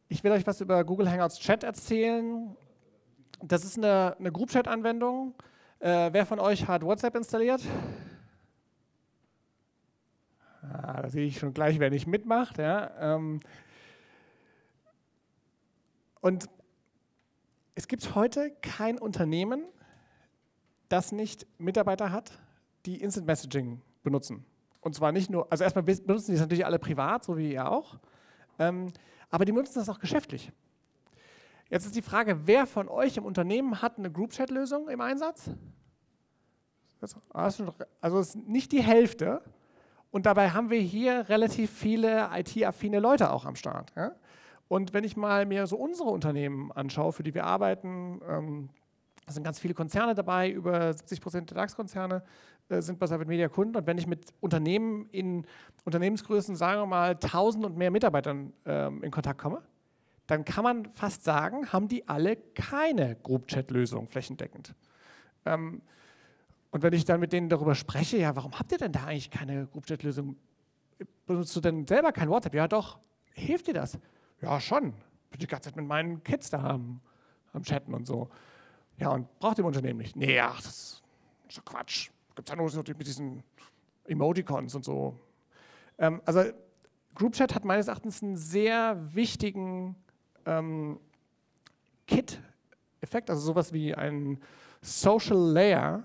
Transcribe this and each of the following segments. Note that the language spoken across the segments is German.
Ich will euch was über Google Hangouts Chat erzählen. Das ist eine Group Chat Anwendung. Wer von euch hat WhatsApp installiert? Da sehe ich schon gleich, wer nicht mitmacht. Ja. Und es gibt heute kein Unternehmen, das nicht Mitarbeiter hat, die Instant Messaging benutzen. Und zwar nicht nur, also erstmal benutzen die es natürlich alle privat, so wie ihr auch, aber die benutzen das auch geschäftlich. Jetzt ist die Frage, wer von euch im Unternehmen hat eine Group-Chat-Lösung im Einsatz? Also es ist nicht die Hälfte. Und dabei haben wir hier relativ viele IT-affine Leute auch am Start. Ja? Und wenn ich mal mir so unsere Unternehmen anschaue, für die wir arbeiten, da sind ganz viele Konzerne dabei, über 70% der DAX-Konzerne sind bei Cyber Media Kunden. Und wenn ich mit Unternehmen in Unternehmensgrößen, sagen wir mal 1000 und mehr Mitarbeitern in Kontakt komme, dann kann man fast sagen, haben die alle keine Group-Chat-Lösung flächendeckend. Und wenn ich dann mit denen darüber spreche, ja, warum habt ihr denn da eigentlich keine Group-Chat-Lösung? Benutzt du denn selber kein WhatsApp? Ja doch, hilft dir das? Ja schon, bin die ganze Zeit mit meinen Kids da am Chatten und so. Ja, und braucht im Unternehmen nicht. Nee, ach, das ist doch Quatsch. Gibt es ja nur so mit diesen Emoticons und so. Also GroupChat hat meines Erachtens einen sehr wichtigen Kit-Effekt, also sowas wie ein Social Layer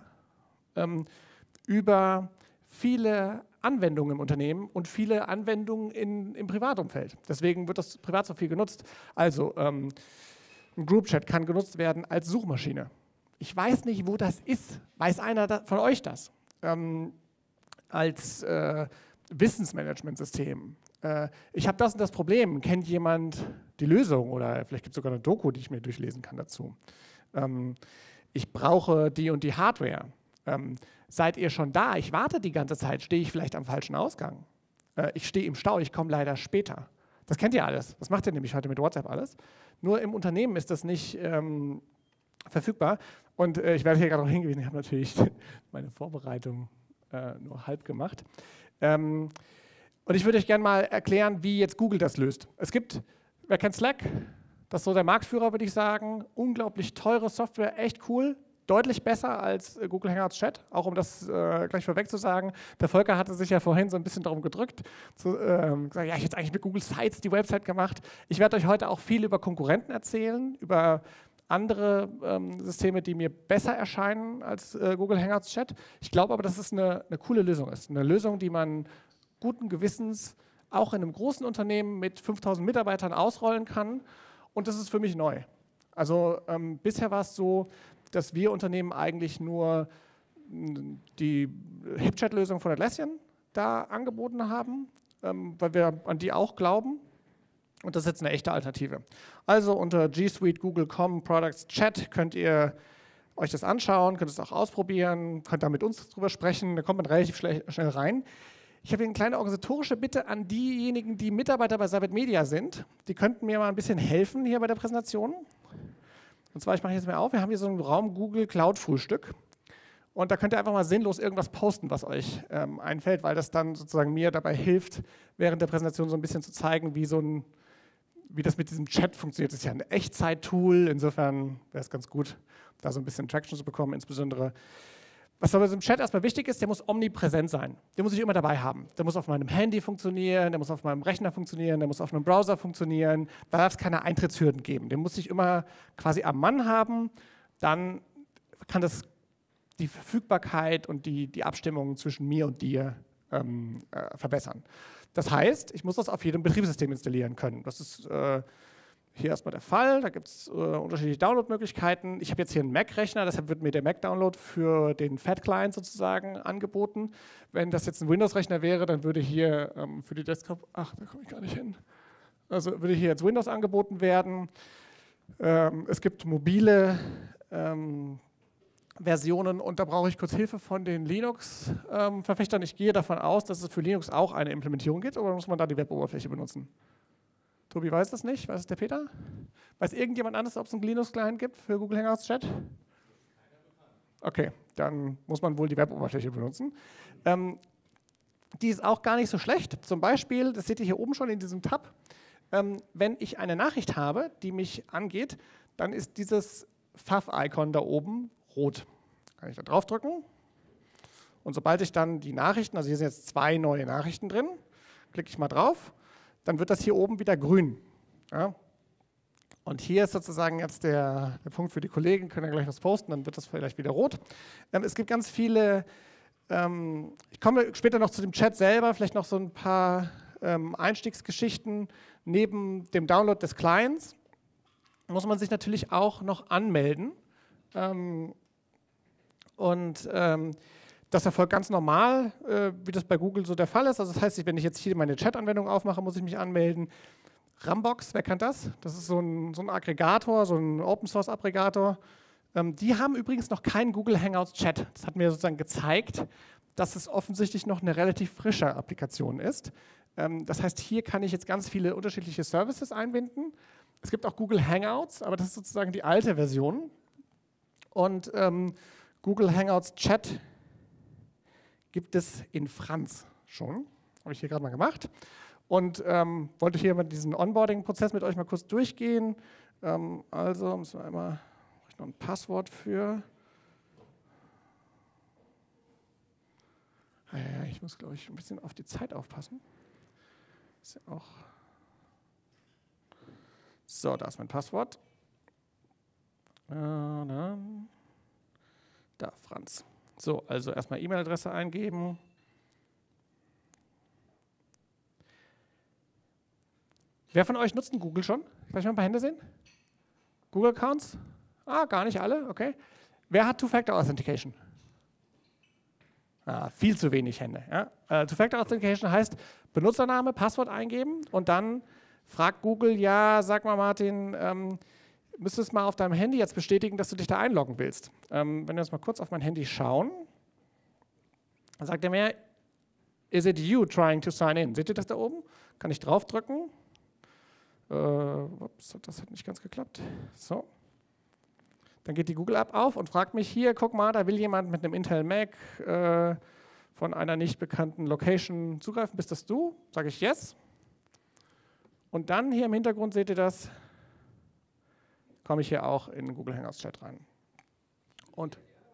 über viele Anwendungen im Unternehmen und viele Anwendungen im Privatumfeld. Deswegen wird das privat so viel genutzt. Also ein GroupChat kann genutzt werden als Suchmaschine. Ich weiß nicht, wo das ist. Weiß einer von euch das? Als Wissensmanagementsystem. Ich habe das und das Problem. Kennt jemand die Lösung? Oder vielleicht gibt es sogar eine Doku, die ich mir durchlesen kann dazu. Ich brauche die und die Hardware. Seid ihr schon da? Ich warte die ganze Zeit. Stehe ich vielleicht am falschen Ausgang? Ich stehe im Stau, ich komme leider später. Das kennt ihr alles. Das macht ihr nämlich heute mit WhatsApp alles. Nur im Unternehmen ist das nicht verfügbar. Und ich werde hier gerade noch hingewiesen, ich habe natürlich meine Vorbereitung nur halb gemacht. Und ich würde euch gerne mal erklären, wie jetzt Google das löst. Es gibt, wer kennt Slack? Das ist so der Marktführer, würde ich sagen. Unglaublich teure Software, echt cool. Deutlich besser als Google Hangouts Chat, auch um das gleich vorweg zu sagen. Der Volker hatte sich ja vorhin so ein bisschen darum gedrückt, gesagt, ja, ich hätte eigentlich mit Google Sites die Website gemacht. Ich werde euch heute auch viel über Konkurrenten erzählen, über andere Systeme, die mir besser erscheinen als Google Hangouts Chat. Ich glaube aber, dass es eine coole Lösung ist. Eine Lösung, die man guten Gewissens auch in einem großen Unternehmen mit 5000 Mitarbeitern ausrollen kann. Und das ist für mich neu. Also bisher war es so, dass wir Unternehmen eigentlich nur die HipChat-Lösung von Atlassian da angeboten haben, weil wir an die auch glauben. Und das ist jetzt eine echte Alternative. Also unter G Suite Google.com Products Chat könnt ihr euch das anschauen, könnt es auch ausprobieren, könnt da mit uns drüber sprechen, da kommt man relativ schnell rein. Ich habe hier eine kleine organisatorische Bitte an diejenigen, die Mitarbeiter bei Cybit Media sind. Die könnten mir mal ein bisschen helfen hier bei der Präsentation. Und zwar, ich mache jetzt mal auf, wir haben hier so einen Raum Google Cloud Frühstück. Und da könnt ihr einfach mal sinnlos irgendwas posten, was euch einfällt, weil das dann sozusagen mir dabei hilft, während der Präsentation so ein bisschen zu zeigen, wie das mit diesem Chat funktioniert. Das ist ja ein Echtzeit-Tool, insofern wäre es ganz gut, da so ein bisschen Traction zu bekommen, insbesondere. Was bei diesem Chat erstmal wichtig ist, der muss omnipräsent sein. Den muss ich immer dabei haben. Der muss auf meinem Handy funktionieren, der muss auf meinem Rechner funktionieren, der muss auf einem Browser funktionieren. Da darf es keine Eintrittshürden geben. Den muss ich immer quasi am Mann haben. Dann kann das die Verfügbarkeit und die Abstimmung zwischen mir und dir verbessern. Das heißt, ich muss das auf jedem Betriebssystem installieren können. Das ist hier erstmal der Fall. Da gibt es unterschiedliche Downloadmöglichkeiten. Ich habe jetzt hier einen Mac-Rechner, deshalb wird mir der Mac-Download für den Fat-Client sozusagen angeboten. Wenn das jetzt ein Windows-Rechner wäre, dann würde hier für die Desktop, ach, da komme ich gar nicht hin, also würde hier jetzt Windows angeboten werden. Es gibt mobile Versionen und da brauche ich kurz Hilfe von den Linux-Verfechtern. Ich gehe davon aus, dass es für Linux auch eine Implementierung gibt, oder muss man da die Web-Oberfläche benutzen? Tobi weiß das nicht. Weiß es der Peter? Weiß irgendjemand anderes, ob es einen Linux-Client gibt für Google Hangouts Chat? Okay, dann muss man wohl die Web-Oberfläche benutzen. Die ist auch gar nicht so schlecht. Zum Beispiel, das seht ihr hier oben schon in diesem Tab, wenn ich eine Nachricht habe, die mich angeht, dann ist dieses Fav-Icon da oben rot. Kann ich da draufdrücken. Und sobald ich dann die Nachrichten, also hier sind jetzt 2 neue Nachrichten drin, klicke ich mal drauf, dann wird das hier oben wieder grün. Ja? Und hier ist sozusagen jetzt der Punkt für die Kollegen, können ja gleich was posten, dann wird das vielleicht wieder rot. Es gibt ganz viele, ich komme später noch zu dem Chat selber, vielleicht noch so ein paar Einstiegsgeschichten. Neben dem Download des Clients muss man sich natürlich auch noch anmelden. Das erfolgt ganz normal, wie das bei Google so der Fall ist. Also das heißt, wenn ich jetzt hier meine Chat-Anwendung aufmache, muss ich mich anmelden. Rambox, wer kennt das? Das ist so ein Aggregator, so ein Open-Source-Aggregator. Die haben übrigens noch keinen Google Hangouts Chat. Das hat mir sozusagen gezeigt, dass es offensichtlich noch eine relativ frische Applikation ist. Das heißt, hier kann ich jetzt ganz viele unterschiedliche Services einbinden. Es gibt auch Google Hangouts, aber das ist sozusagen die alte Version. Und Google Hangouts Chat gibt es in Franz schon. Habe ich hier gerade mal gemacht. Und wollte hier mal diesen Onboarding-Prozess mit euch mal kurz durchgehen. Also müssen wir einmal noch ein Passwort für. Ja, ich muss, glaube ich, ein bisschen auf die Zeit aufpassen. Ist ja auch. So, da ist mein Passwort. Da, Franz. So, also erstmal E-Mail-Adresse eingeben. Wer von euch nutzt Google schon? Kann ich mal ein paar Hände sehen? Google-Accounts? Ah, gar nicht alle, okay. Wer hat Two-Factor-Authentication? Viel zu wenig Hände. Ja? Two-Factor-Authentication heißt Benutzername, Passwort eingeben und dann fragt Google, ja, sag mal Martin, müsstest mal auf deinem Handy jetzt bestätigen, dass du dich da einloggen willst. Wenn wir jetzt mal kurz auf mein Handy schauen, dann sagt er mir, is it you trying to sign in? Seht ihr das da oben? Kann ich draufdrücken? Ups, das hat nicht ganz geklappt. So. Dann geht die Google-App auf und fragt mich hier, guck mal, da will jemand mit einem Intel Mac von einer nicht bekannten Location zugreifen. Bist das du? Sage ich yes. Und dann hier im Hintergrund seht ihr das, komme ich hier auch in den Google Hangouts Chat rein. Und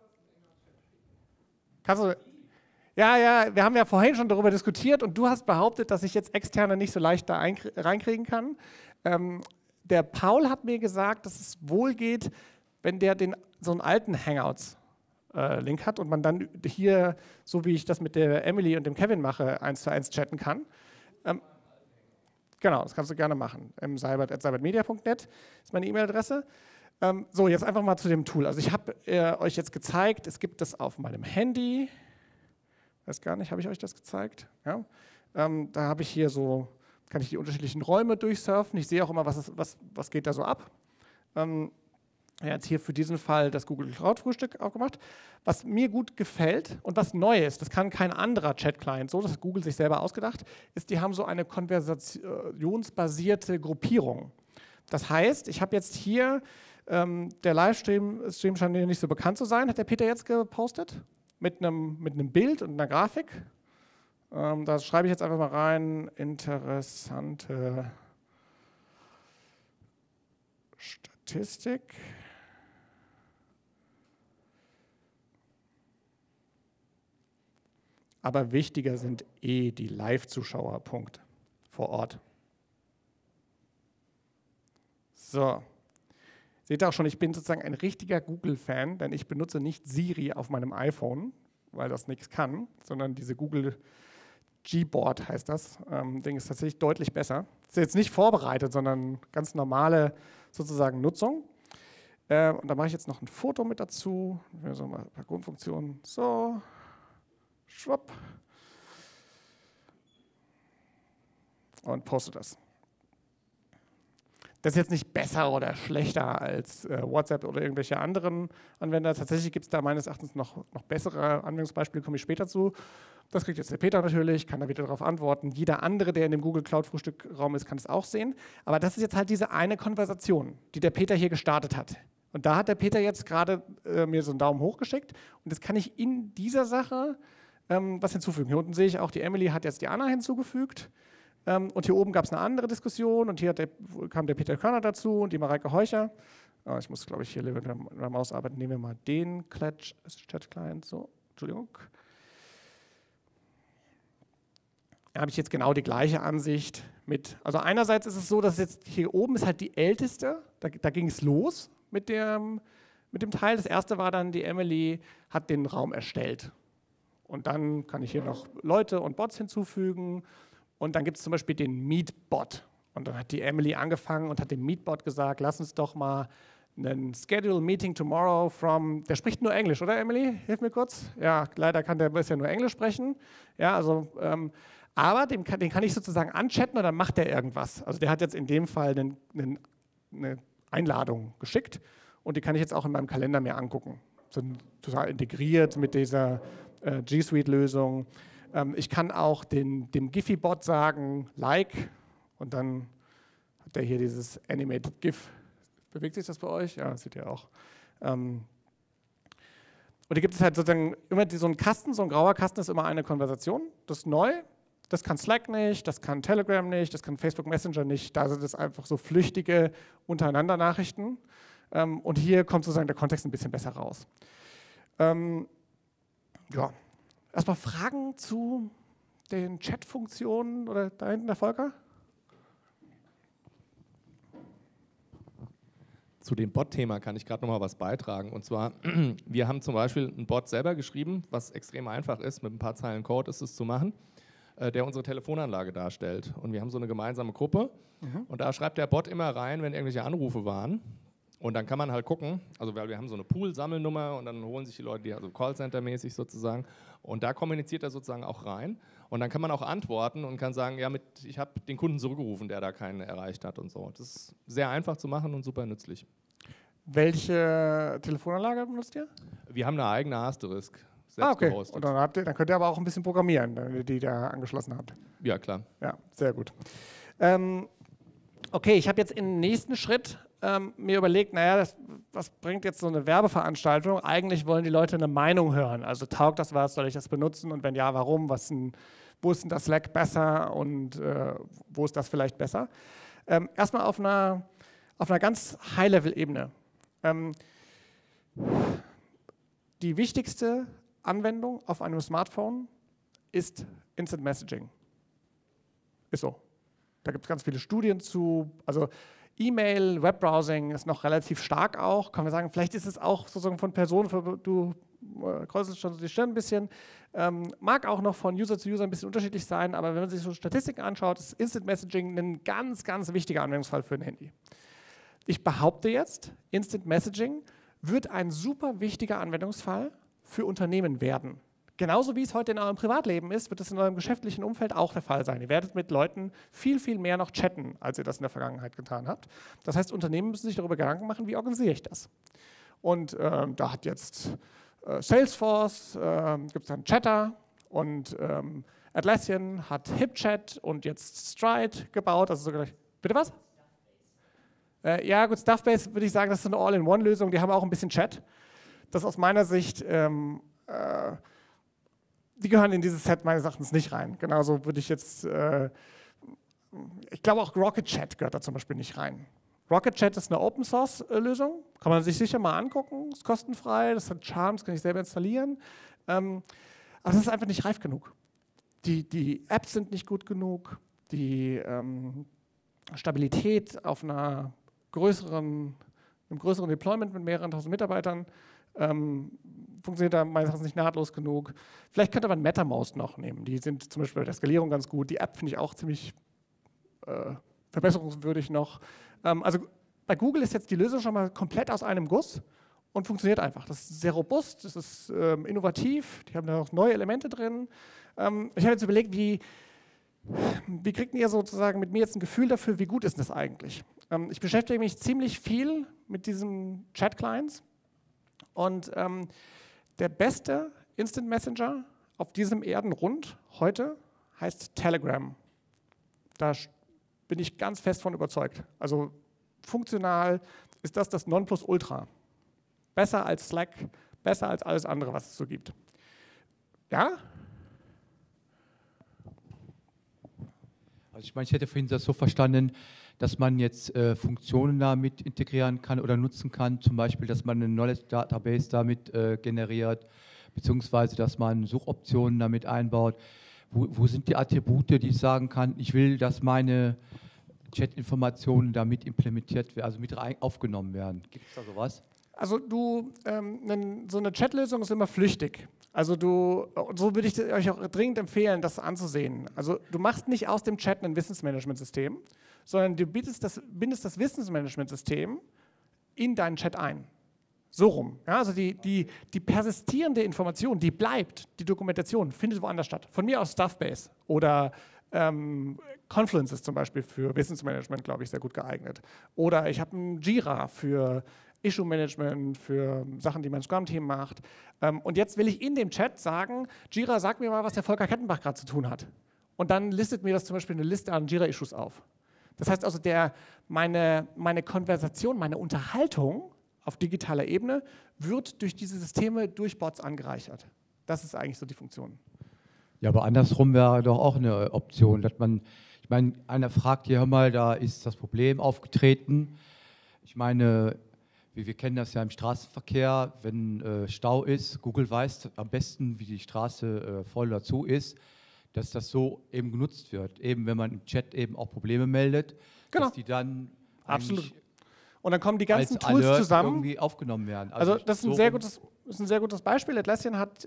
kannst du, ja, wir haben ja vorhin schon darüber diskutiert und du hast behauptet, dass ich jetzt Externe nicht so leicht da reinkriegen kann. Der Paul hat mir gesagt, dass es wohl geht, wenn der so einen alten Hangouts-Link hat und man dann hier, so wie ich das mit der Emily und dem Kevin mache, 1:1 chatten kann. Genau, das kannst du gerne machen. cybertmedia.net ist meine E-Mail-Adresse. So, jetzt einfach mal zu dem Tool. Also ich habe euch jetzt gezeigt, es gibt das auf meinem Handy. Weiß gar nicht, habe ich euch das gezeigt? Ja. Da habe ich hier so, kann ich die unterschiedlichen Räume durchsurfen. Ich sehe auch immer, was geht da so ab. Jetzt hier für diesen Fall das Google Cloud Frühstück aufgemacht. Was mir gut gefällt und was neu ist, das kann kein anderer Chat-Client so, das hat Google sich selber ausgedacht, ist, die haben so eine konversationsbasierte Gruppierung. Das heißt, ich habe jetzt hier, der Livestream scheint mir nicht so bekannt zu sein, hat der Peter jetzt gepostet, mit einem Bild und einer Grafik. Da schreibe ich jetzt einfach mal rein, interessante Statistik. Aber wichtiger sind die Live-Zuschauer, Punkt, vor Ort. So, seht ihr auch schon, ich bin sozusagen ein richtiger Google-Fan, denn ich benutze nicht Siri auf meinem iPhone, weil das nichts kann, sondern diese Google Gboard heißt das. Ding ist tatsächlich deutlich besser. Ist jetzt nicht vorbereitet, sondern ganz normale sozusagen Nutzung. Und da mache ich jetzt noch ein Foto mit dazu. So mal ein paar Grundfunktionen. So. Schwupp. Und poste das. Das ist jetzt nicht besser oder schlechter als WhatsApp oder irgendwelche anderen Anwender. Tatsächlich gibt es da meines Erachtens noch bessere Anwendungsbeispiele, komme ich später zu. Das kriegt jetzt der Peter natürlich, kann da wieder darauf antworten. Jeder andere, der in dem Google Cloud Frühstück-Raum ist, kann es auch sehen. Aber das ist jetzt halt diese eine Konversation, die der Peter hier gestartet hat. Und da hat der Peter jetzt gerade mir so einen Daumen hoch geschickt. Und jetzt kann ich in dieser Sache was hinzufügen. Hier unten sehe ich auch, die Emily hat jetzt die Anna hinzugefügt. Und hier oben gab es eine andere Diskussion und hier kam der Peter Körner dazu und die Mareike Heucher. Ich muss, glaube ich, hier lieber mit der Maus arbeiten. Nehmen wir mal den Chat-Client. So, Entschuldigung. Da habe ich jetzt genau die gleiche Ansicht mit. Also einerseits ist es so, dass jetzt hier oben ist halt die älteste. Da ging es los mit dem Teil. Das erste war dann, die Emily hat den Raum erstellt. Und dann kann ich hier noch Leute und Bots hinzufügen. Und dann gibt es zum Beispiel den Meet-Bot. Und dann hat die Emily angefangen und hat dem Meet-Bot gesagt, lass uns doch mal einen Schedule Meeting tomorrow from, der spricht nur Englisch, oder Emily? Hilf mir kurz. Ja, leider kann der bisher nur Englisch sprechen. Ja, also, aber den kann ich sozusagen anchatten und dann macht der irgendwas. Also der hat jetzt in dem Fall eine Einladung geschickt und die kann ich jetzt auch in meinem Kalender mir angucken. So total integriert mit dieser G Suite-Lösung. Ich kann auch dem Giphy-Bot sagen, like, und dann hat der hier dieses Animated GIF. Bewegt sich das bei euch? Ja, das seht ihr auch. Und da gibt es halt sozusagen immer so einen Kasten, so ein grauer Kasten ist immer eine Konversation. Das ist neu, das kann Slack nicht, das kann Telegram nicht, das kann Facebook Messenger nicht. Da sind es einfach so flüchtige untereinander Nachrichten. Und hier kommt sozusagen der Kontext ein bisschen besser raus. Ja. Erstmal Fragen zu den Chat-Funktionen oder da hinten der Volker? Zu dem Bot-Thema kann ich gerade noch mal was beitragen. Und zwar, wir haben zum Beispiel einen Bot selber geschrieben, was extrem einfach ist, mit ein paar Zeilen Code ist es zu machen, der unsere Telefonanlage darstellt. Und wir haben so eine gemeinsame Gruppe und da schreibt der Bot immer rein, wenn irgendwelche Anrufe waren. Und dann kann man halt gucken, also weil wir haben so eine Pool-Sammelnummer und dann holen sich die Leute, die also Callcenter-mäßig sozusagen, und da kommuniziert er sozusagen auch rein. Und dann kann man auch antworten und kann sagen, ja, ich habe den Kunden zurückgerufen, der da keinen erreicht hat und so. Das ist sehr einfach zu machen und super nützlich. Welche Telefonanlage benutzt ihr? Wir haben eine eigene Asterisk, selbst okay. gehostet. Und dann könnt ihr aber auch ein bisschen programmieren, wenn ihr die da angeschlossen habt. Ja, klar. Ja, sehr gut. Okay, ich habe jetzt im nächsten Schritt mir überlegt, naja, was bringt jetzt so eine Werbeveranstaltung? Eigentlich wollen die Leute eine Meinung hören. Also taugt das was, soll ich das benutzen und wenn ja, warum? Wo ist denn das Slack besser und wo ist das vielleicht besser? Erstmal auf einer ganz High-Level-Ebene. Die wichtigste Anwendung auf einem Smartphone ist Instant Messaging. Ist so. Da gibt es ganz viele Studien zu. Also E-Mail, Webbrowsing ist noch relativ stark auch. Kann man sagen, vielleicht ist es auch sozusagen von Personen, du kräuselst schon die Stirn ein bisschen, mag auch noch von User zu User ein bisschen unterschiedlich sein, aber wenn man sich so Statistiken anschaut, ist Instant Messaging ein ganz, ganz wichtiger Anwendungsfall für ein Handy. Ich behaupte jetzt, Instant Messaging wird ein super wichtiger Anwendungsfall für Unternehmen werden. Genauso wie es heute in eurem Privatleben ist, wird es in eurem geschäftlichen Umfeld auch der Fall sein. Ihr werdet mit Leuten viel, viel mehr noch chatten, als ihr das in der Vergangenheit getan habt. Das heißt, Unternehmen müssen sich darüber Gedanken machen, wie organisiere ich das? Und da hat jetzt Salesforce, gibt es dann Chatter und Atlassian hat HipChat und jetzt Stride gebaut. Also sogar, bitte was? Ja gut, Stuffbase würde ich sagen, das ist eine All-in-One-Lösung. Die haben auch ein bisschen Chat. Das aus meiner Sicht die gehören in dieses Set meines Erachtens nicht rein. Genauso würde ich jetzt, ich glaube auch Rocket Chat gehört da zum Beispiel nicht rein. Rocket Chat ist eine Open-Source-Lösung, kann man sich sicher mal angucken, ist kostenfrei, das hat Charme, das kann ich selber installieren. Aber das ist einfach nicht reif genug. Die Apps sind nicht gut genug, die Stabilität auf einem größeren Deployment mit mehreren tausend Mitarbeitern funktioniert da meines Erachtens nicht nahtlos genug. Vielleicht könnte man MetaMost noch nehmen. Die sind zum Beispiel bei der Skalierung ganz gut. Die App finde ich auch ziemlich verbesserungswürdig noch. Also bei Google ist jetzt die Lösung schon mal komplett aus einem Guss und funktioniert einfach. Das ist sehr robust, das ist innovativ, die haben da noch neue Elemente drin. Ich habe jetzt überlegt, wie kriegt ihr sozusagen mit mir jetzt ein Gefühl dafür, wie gut ist das eigentlich? Ich beschäftige mich ziemlich viel mit diesen Chat-Clients. Und der beste Instant Messenger auf diesem Erdenrund heute heißt Telegram. Da bin ich ganz fest von überzeugt. Also funktional ist das Nonplusultra. Besser als Slack, besser als alles andere, was es so gibt. Ja? Also ich meine, ich hätte vorhin das so verstanden, dass man jetzt Funktionen damit integrieren kann oder nutzen kann, zum Beispiel, dass man eine Knowledge Database damit generiert, beziehungsweise dass man Suchoptionen damit einbaut. Wo sind die Attribute, die ich sagen kann, ich will, dass meine Chat-Informationen damit implementiert werden, also mit aufgenommen werden? Gibt es da sowas? Also so eine Chatlösung ist immer flüchtig. Also so würde ich euch auch dringend empfehlen, das anzusehen. Also du machst nicht aus dem Chat ein Wissensmanagementsystem, sondern du bindest das Wissensmanagementsystem in deinen Chat ein. So rum. Ja, also die persistierende Information, die bleibt, die Dokumentation, findet woanders statt. Von mir aus Stuffbase oder Confluence ist zum Beispiel für Wissensmanagement, glaube ich, sehr gut geeignet. Oder ich habe ein Jira für Issue-Management, für Sachen, die mein Scrum-Team macht. Und jetzt will ich in dem Chat sagen, Jira, sag mir mal, was der Volker Kettenbach gerade zu tun hat. Und dann listet mir das zum Beispiel eine Liste an Jira-Issues auf. Das heißt also, meine Konversation, meine Unterhaltung auf digitaler Ebene wird durch diese Systeme, durch Bots angereichert. Das ist eigentlich so die Funktion. Ja, aber andersrum wäre doch auch eine Option, dass man, ich meine, einer fragt hier, hör mal, da ist das Problem aufgetreten. Ich meine, wir kennen das ja im Straßenverkehr, wenn Stau ist, Google weiß am besten, wie die Straße voll oder zu ist, dass das so eben genutzt wird. Eben wenn man im Chat eben auch Probleme meldet, genau, dass die dann absolut. Und dann kommen die ganzen als Tools Alert zusammen. Irgendwie aufgenommen werden. Also das ist ein sehr gutes Beispiel. Atlassian hat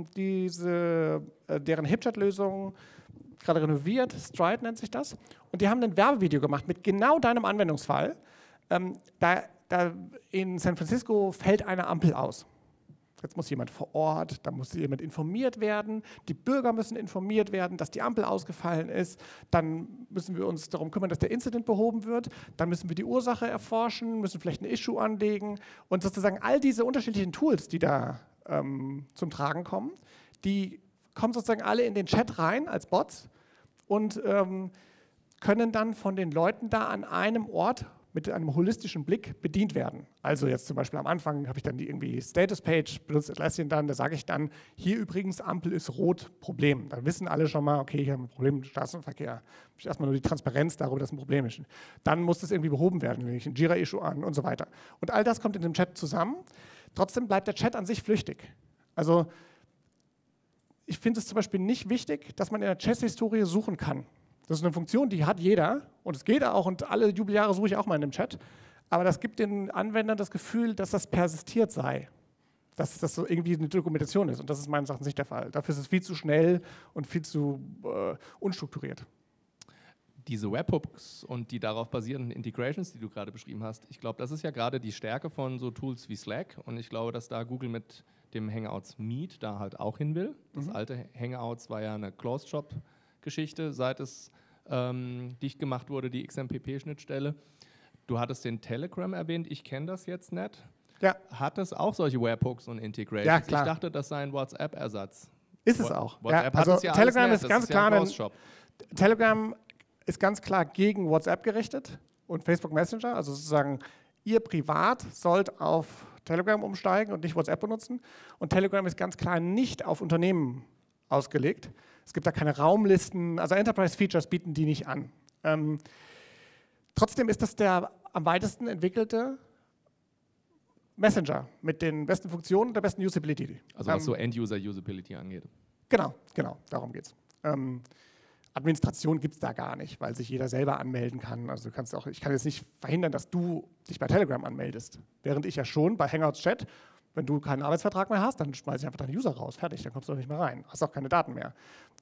deren HipChat-Lösung gerade renoviert, Stride nennt sich das. Und die haben ein Werbevideo gemacht mit genau deinem Anwendungsfall. Da in San Francisco fällt eine Ampel aus. Jetzt muss jemand vor Ort, da muss jemand informiert werden, die Bürger müssen informiert werden, dass die Ampel ausgefallen ist, dann müssen wir uns darum kümmern, dass der Incident behoben wird, dann müssen wir die Ursache erforschen, müssen vielleicht ein Issue anlegen und sozusagen all diese unterschiedlichen Tools, die da zum Tragen kommen, die kommen sozusagen alle in den Chat rein als Bots und können dann von den Leuten da an einem Ort mit einem holistischen Blick bedient werden. Also jetzt zum Beispiel am Anfang habe ich dann die irgendwie Status-Page, benutzt Atlassian dann, da sage ich dann, hier übrigens Ampel ist rot, Problem. Dann wissen alle schon mal, okay, ich habe ein Problem mit dem Straßenverkehr. Habe ich erstmal nur die Transparenz darüber, dass ein Problem ist. Dann muss das irgendwie behoben werden, lege ich ein Jira-Issue an und so weiter. Und all das kommt in dem Chat zusammen. Trotzdem bleibt der Chat an sich flüchtig. Also ich finde es zum Beispiel nicht wichtig, dass man in der Chat-Historie suchen kann. Das ist eine Funktion, die hat jeder und es geht auch und alle Jubeljahre suche ich auch mal in dem Chat. Aber das gibt den Anwendern das Gefühl, dass das persistiert sei, dass das so irgendwie eine Dokumentation ist und das ist meines Erachtens nicht der Fall. Dafür ist es viel zu schnell und viel zu unstrukturiert. Diese Webhooks und die darauf basierenden Integrations, die du gerade beschrieben hast, ich glaube, das ist ja gerade die Stärke von so Tools wie Slack und ich glaube, dass da Google mit dem Hangouts Meet da halt auch hin will. Das alte Hangouts war ja eine Closed-Shop-Geschichte, seit es dicht gemacht wurde, die XMPP-Schnittstelle. Du hattest den Telegram erwähnt, ich kenne das jetzt nicht. Ja. Hat es auch solche Webhooks und Integrations? Ja, klar. Ich dachte, das sei ein WhatsApp-Ersatz. Ist es auch. WhatsApp ja, hat also es ja Telegram alles ist nett, ganz das ja klar ein Closed-Shop. Telegram ist ganz klar gegen WhatsApp gerichtet und Facebook Messenger. Also sozusagen, ihr privat sollt auf Telegram umsteigen und nicht WhatsApp benutzen. Und Telegram ist ganz klar nicht auf Unternehmen ausgelegt. Es gibt da keine Raumlisten, also Enterprise-Features bieten die nicht an. Trotzdem ist das der am weitesten entwickelte Messenger mit den besten Funktionen und der besten Usability. Also was so End-User-Usability angeht. Genau, darum geht es. Administration gibt es da gar nicht, weil sich jeder selber anmelden kann. Also ich kann jetzt nicht verhindern, dass du dich bei Telegram anmeldest. Während ich ja schon bei Hangouts Chat, wenn du keinen Arbeitsvertrag mehr hast, dann schmeiße ich einfach deinen User raus. Fertig, dann kommst du doch nicht mehr rein. Hast auch keine Daten mehr.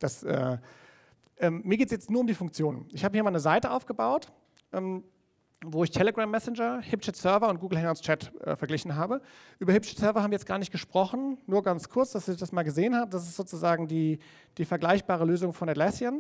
Mir geht es jetzt nur um die Funktionen. Ich habe hier mal eine Seite aufgebaut, wo ich Telegram Messenger, HipChat Server und Google Hangouts Chat verglichen habe. Über HipChat Server haben wir jetzt gar nicht gesprochen, nur ganz kurz, dass ihr das mal gesehen habt. Das ist sozusagen die vergleichbare Lösung von Atlassian.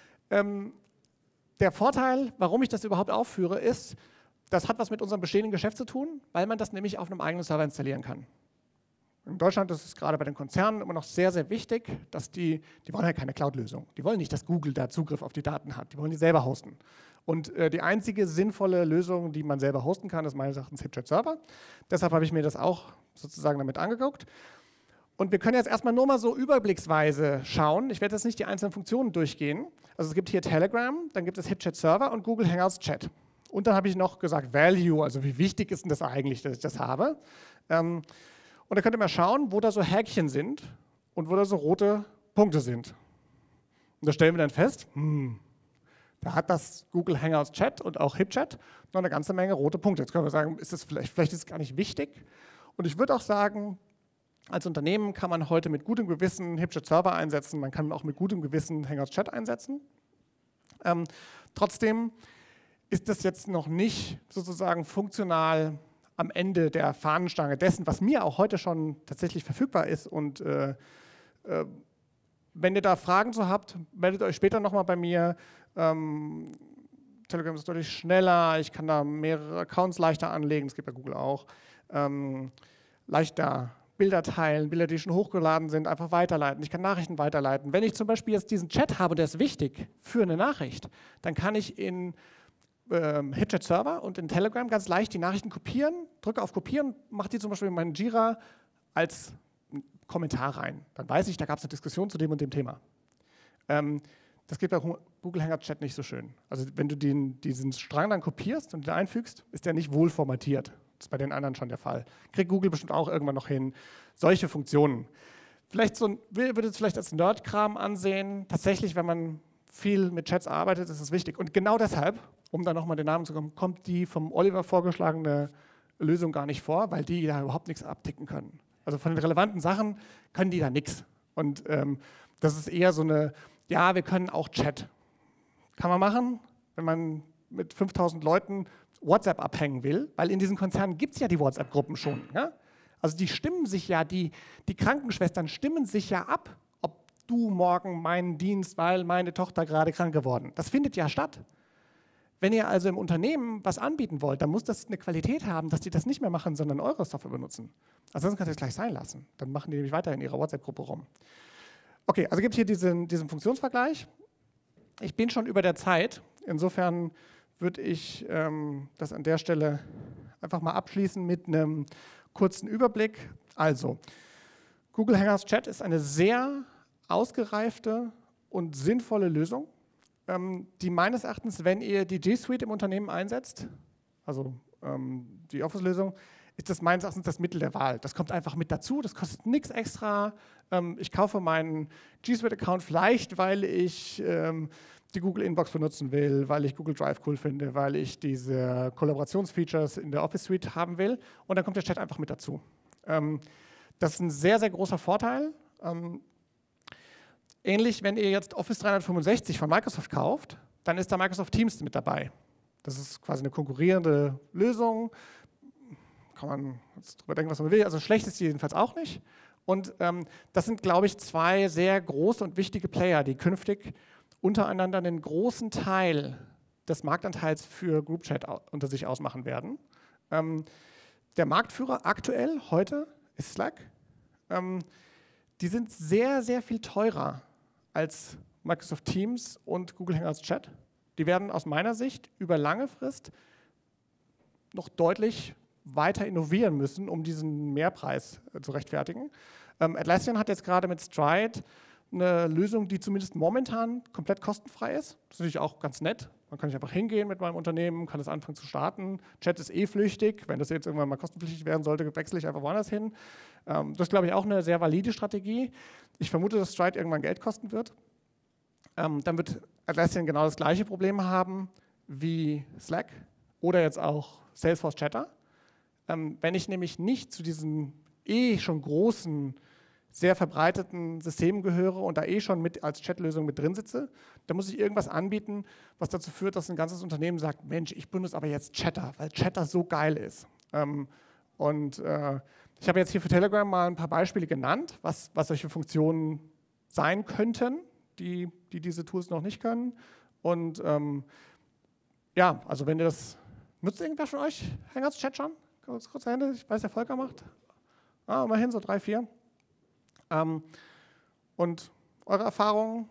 Der Vorteil, warum ich das überhaupt aufführe, ist, das hat was mit unserem bestehenden Geschäft zu tun, weil man das nämlich auf einem eigenen Server installieren kann. In Deutschland ist es gerade bei den Konzernen immer noch sehr, sehr wichtig, dass die wollen halt keine Cloud-Lösung. Die wollen nicht, dass Google da Zugriff auf die Daten hat. Die wollen die selber hosten. Und die einzige sinnvolle Lösung, die man selber hosten kann, ist meines Erachtens HipChat Server. Deshalb habe ich mir das auch sozusagen damit angeguckt. Und wir können jetzt erstmal nur mal so überblicksweise schauen. Ich werde jetzt nicht die einzelnen Funktionen durchgehen, Also es gibt hier Telegram, dann gibt es HipChat Server und Google Hangouts Chat. Und dann habe ich noch gesagt Value, also wie wichtig ist denn das eigentlich, dass ich das habe. Und da könnt ihr mal schauen, wo da so Häkchen sind und wo da so rote Punkte sind. Und da stellen wir dann fest, da hat das Google Hangouts Chat und auch HipChat noch eine ganze Menge rote Punkte. Jetzt können wir sagen, ist das vielleicht ist es gar nicht wichtig. Und ich würde auch sagen, als Unternehmen kann man heute mit gutem Gewissen HipChat Server einsetzen, man kann auch mit gutem Gewissen Hangouts Chat einsetzen. Trotzdem ist das jetzt noch nicht sozusagen funktional am Ende der Fahnenstange dessen, was mir auch heute schon tatsächlich verfügbar ist. Und wenn ihr da Fragen zu habt, meldet euch später nochmal bei mir. Telegram ist deutlich schneller, ich kann da mehrere Accounts leichter anlegen, das geht bei Google auch. Leichter Bilder teilen, Bilder, die schon hochgeladen sind, einfach weiterleiten. Ich kann Nachrichten weiterleiten. Wenn ich zum Beispiel jetzt diesen Chat habe, der ist wichtig für eine Nachricht, dann kann ich in HipChat Server und in Telegram ganz leicht die Nachrichten kopieren, drücke auf Kopieren, mache die zum Beispiel in meinen Jira als Kommentar rein. Dann weiß ich, da gab es eine Diskussion zu dem und dem Thema. Das geht bei Google Hangouts Chat nicht so schön. Also wenn du diesen Strang dann kopierst und den einfügst, ist der nicht wohl formatiert. Das ist bei den anderen schon der Fall. Kriegt Google bestimmt auch irgendwann noch hin. Solche Funktionen. Vielleicht würde es vielleicht als Nerd-Kram ansehen. Tatsächlich, wenn man viel mit Chats arbeitet, ist es wichtig. Und genau deshalb, um da nochmal den Namen zu kommen, kommt die vom Oliver vorgeschlagene Lösung gar nicht vor, weil die da überhaupt nichts abticken können. Also von den relevanten Sachen können die da nichts. Und das ist eher so eine, ja, wir können auch Chat. Kann man machen, wenn man mit 5000 Leuten WhatsApp abhängen will, weil in diesen Konzernen gibt es ja die WhatsApp-Gruppen schon. Ja? Also die stimmen sich ja, die Krankenschwestern stimmen sich ja ab, ob du morgen meinen Dienst, weil meine Tochter gerade krank geworden. Das findet ja statt. Wenn ihr also im Unternehmen was anbieten wollt, dann muss das eine Qualität haben, dass die das nicht mehr machen, sondern eure Software benutzen. Ansonsten könnt ihr es gleich sein lassen. Dann machen die nämlich weiter in ihrer WhatsApp-Gruppe rum. Okay, also gibt es hier diesen Funktionsvergleich. Ich bin schon über der Zeit. Insofern würde ich das an der Stelle einfach mal abschließen mit einem kurzen Überblick. Also, Google Hangouts Chat ist eine sehr ausgereifte und sinnvolle Lösung, die meines Erachtens, wenn ihr die G Suite im Unternehmen einsetzt, also die Office-Lösung, ist das meines Erachtens das Mittel der Wahl. Das kommt einfach mit dazu, das kostet nichts extra. Ich kaufe meinen G Suite-Account vielleicht, weil ich die Google Inbox benutzen will, weil ich Google Drive cool finde, weil ich diese Kollaborationsfeatures in der Office Suite haben will. Und dann kommt der Chat einfach mit dazu. Das ist ein sehr, sehr großer Vorteil. Ähnlich, wenn ihr jetzt Office 365 von Microsoft kauft, dann ist da Microsoft Teams mit dabei. Das ist quasi eine konkurrierende Lösung. Kann man jetzt drüber denken, was man will. Also schlecht ist die jedenfalls auch nicht. Und das sind, glaube ich, zwei sehr große und wichtige Player, die künftig untereinander einen großen Teil des Marktanteils für Group Chat unter sich ausmachen werden. Der Marktführer aktuell, heute, ist Slack. Die sind sehr, sehr viel teurer als Microsoft Teams und Google Hangouts Chat. Die werden aus meiner Sicht über lange Frist noch deutlich weiter innovieren müssen, um diesen Mehrpreis zu rechtfertigen. Atlassian hat jetzt gerade mit Stride eine Lösung, die zumindest momentan komplett kostenfrei ist. Das ist natürlich auch ganz nett. Man kann nicht einfach hingehen mit meinem Unternehmen, kann das anfangen zu starten. Chat ist eh flüchtig. Wenn das jetzt irgendwann mal kostenpflichtig werden sollte, wechsle ich einfach woanders hin. Das ist, glaube ich, auch eine sehr valide Strategie. Ich vermute, dass Stride irgendwann Geld kosten wird. Dann wird Atlassian genau das gleiche Problem haben wie Slack oder jetzt auch Salesforce Chatter. Wenn ich nämlich nicht zu diesen schon großen, sehr verbreiteten Systemen gehöre und da schon mit als Chatlösung mit drin sitze, dann muss ich irgendwas anbieten, was dazu führt, dass ein ganzes Unternehmen sagt, Mensch, ich benutze aber jetzt Chatter, weil Chatter so geil ist. Ich habe jetzt hier für Telegram mal ein paar Beispiele genannt, was solche Funktionen sein könnten, die diese Tools noch nicht können. Und ja, also wenn ihr das, nutzt irgendwer von euch Hangouts Chat schon? Kurze Hände, ich weiß, der Volker macht. Immerhin so 3, 4. Und eure Erfahrungen?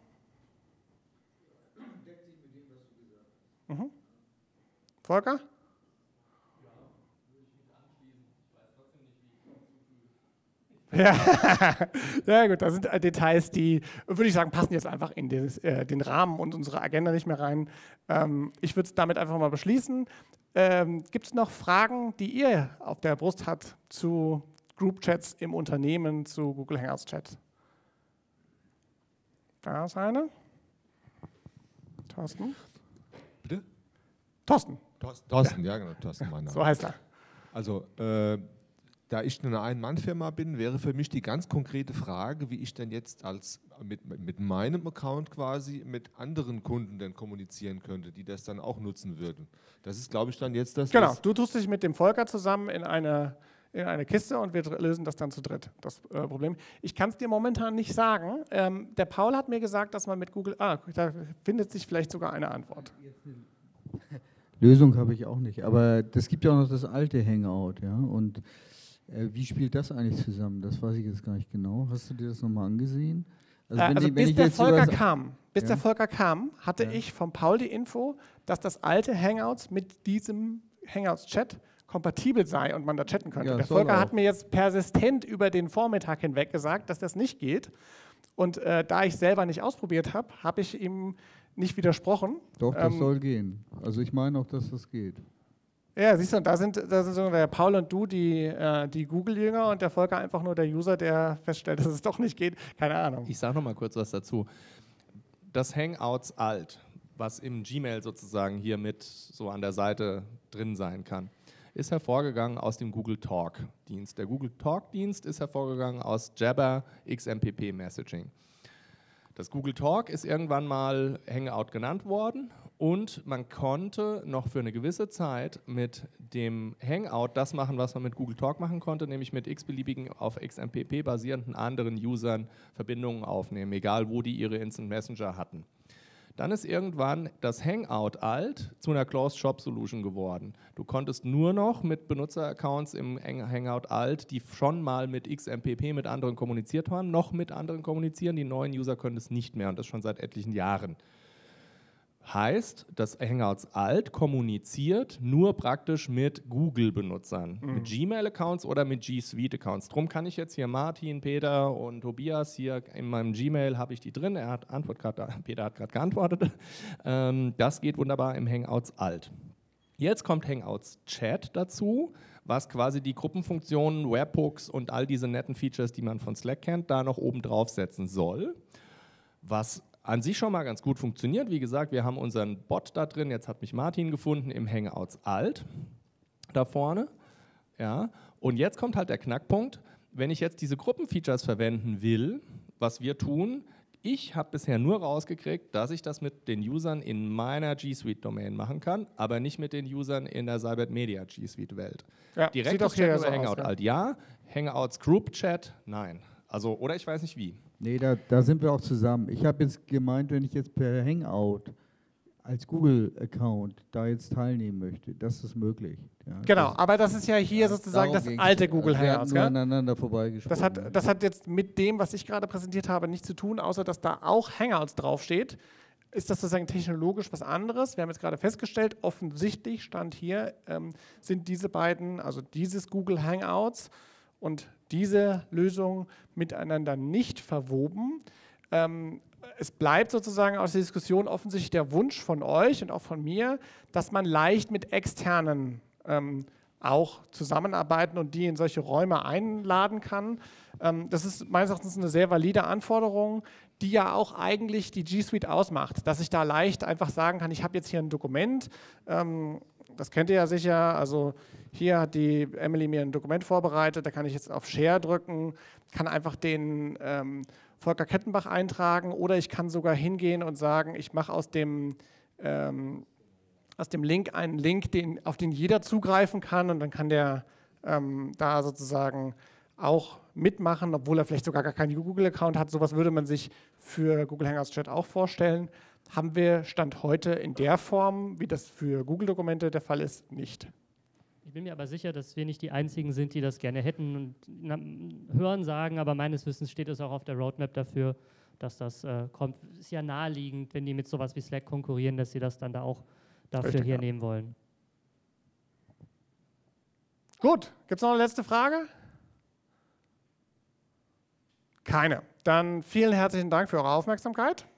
Deckt sich mit dem, was du gesagt hast. Mhm. Volker? Ja, würde ich mich anschließen. Ich weiß trotzdem nicht, wie ich hinzufüge. Ja. Ja gut, da sind Details, die, würde ich sagen, passen jetzt einfach in den Rahmen und unsere Agenda nicht mehr rein. Ich würde es damit einfach mal beschließen. Gibt es noch Fragen, die ihr auf der Brust habt zu Group-Chats im Unternehmen, zu Google Hangouts-Chat? Da ist eine. Thorsten? Bitte? Thorsten. Thorsten, ja genau, Thorsten, mein Name. So heißt er. Also, da ich eine Ein-Mann-Firma bin, wäre für mich die ganz konkrete Frage, wie ich denn jetzt mit meinem Account quasi mit anderen Kunden denn kommunizieren könnte, die das dann auch nutzen würden. Das ist, glaube ich, dann jetzt das... Genau, du tust dich mit dem Volker zusammen in eine Kiste und wir lösen das dann zu dritt, das Problem. Ich kann es dir momentan nicht sagen. Der Paul hat mir gesagt, dass man mit Google... da findet sich vielleicht sogar eine Antwort. Lösung habe ich auch nicht, aber es gibt ja auch noch das alte Hangout, ja, und wie spielt das eigentlich zusammen? Das weiß ich jetzt gar nicht genau. Hast du dir das nochmal angesehen? Bis der Volker kam, hatte ich vom Paul die Info, dass das alte Hangouts mit diesem Hangouts-Chat kompatibel sei und man da chatten könnte. Ja, der Volker hat mir jetzt persistent über den Vormittag hinweg gesagt, dass das nicht geht. Und da ich selber nicht ausprobiert habe, habe ich ihm nicht widersprochen. Doch, das soll gehen. Also ich meine auch, dass das geht. Ja, siehst du, da sind so der Paul und du die Google-Jünger und der Volker einfach nur der User, der feststellt, dass es doch nicht geht. Keine Ahnung. Ich sage noch mal kurz was dazu. Das Hangouts Alt, was im Gmail sozusagen hier mit so an der Seite drin sein kann, ist hervorgegangen aus dem Google Talk-Dienst. Der Google Talk-Dienst ist hervorgegangen aus Jabber XMPP Messaging. Das Google Talk ist irgendwann mal Hangout genannt worden und man konnte noch für eine gewisse Zeit mit dem Hangout das machen, was man mit Google Talk machen konnte, nämlich mit x-beliebigen auf XMPP basierenden anderen Usern Verbindungen aufnehmen, egal wo die ihre Instant Messenger hatten. Dann ist irgendwann das Hangout Alt zu einer Closed-Shop-Solution geworden. Du konntest nur noch mit Benutzeraccounts im Hangout Alt, die schon mal mit XMPP mit anderen kommuniziert haben, noch mit anderen kommunizieren. Die neuen User können es nicht mehr und das schon seit etlichen Jahren. Heißt, das Hangouts Alt kommuniziert nur praktisch mit Google-Benutzern, mit Gmail-Accounts oder mit G Suite-Accounts. Drum kann ich jetzt hier Martin, Peter und Tobias hier in meinem Gmail habe ich die drin. Peter hat gerade geantwortet. Das geht wunderbar im Hangouts Alt. Jetzt kommt Hangouts Chat dazu, was quasi die Gruppenfunktionen, Webhooks und all diese netten Features, die man von Slack kennt, da noch oben draufsetzen soll. Was an sich schon mal ganz gut funktioniert. Wie gesagt, wir haben unseren Bot da drin. Jetzt hat mich Martin gefunden im Hangouts Alt da vorne. Ja. Und jetzt kommt halt der Knackpunkt. Wenn ich jetzt diese Gruppenfeatures verwenden will, was wir tun, ich habe bisher nur rausgekriegt, dass ich das mit den Usern in meiner G Suite-Domain machen kann, aber nicht mit den Usern in der Cybert Media G Suite-Welt. Ja, Direktes Chat über Hangout Alt ja, Hangouts Group Chat nein. Also, oder ich weiß nicht wie. Nee, da sind wir auch zusammen. Ich habe jetzt gemeint, wenn ich jetzt per Hangout als Google-Account da jetzt teilnehmen möchte, das ist möglich. Ja, genau, aber das ist ja hier sozusagen das alte Google Hangouts. Wir haben nur aneinander vorbeigesprochen. Das hat jetzt mit dem, was ich gerade präsentiert habe, nichts zu tun, außer dass da auch Hangouts draufsteht. Ist das sozusagen technologisch was anderes? Wir haben jetzt gerade festgestellt, offensichtlich stand hier, sind diese beiden, also dieses Google Hangouts und diese Lösung miteinander nicht verwoben. Es bleibt sozusagen aus der Diskussion offensichtlich der Wunsch von euch und auch von mir, dass man leicht mit externen auch zusammenarbeiten und die in solche Räume einladen kann. Das ist meines Erachtens eine sehr valide Anforderung, die ja auch eigentlich die G Suite ausmacht, dass ich da leicht einfach sagen kann, ich habe jetzt hier ein Dokument, das kennt ihr ja sicher, also hier hat die Emily mir ein Dokument vorbereitet, da kann ich jetzt auf Share drücken, kann einfach den Volker Kettenbach eintragen oder ich kann sogar hingehen und sagen, ich mache aus dem Link einen Link, auf den jeder zugreifen kann und dann kann der da sozusagen auch mitmachen, obwohl er vielleicht sogar gar keinen Google-Account hat. Sowas würde man sich für Google Hangouts Chat auch vorstellen. Haben wir Stand heute in der Form, wie das für Google-Dokumente der Fall ist, nicht. Ich bin mir aber sicher, dass wir nicht die Einzigen sind, die das gerne hätten und hören sagen, aber meines Wissens steht es auch auf der Roadmap dafür, dass das kommt. Es ist ja naheliegend, wenn die mit sowas wie Slack konkurrieren, dass sie das dann da auch dafür Richtig, hier ja. nehmen wollen. Gut, gibt es noch eine letzte Frage? Keine. Dann vielen herzlichen Dank für eure Aufmerksamkeit.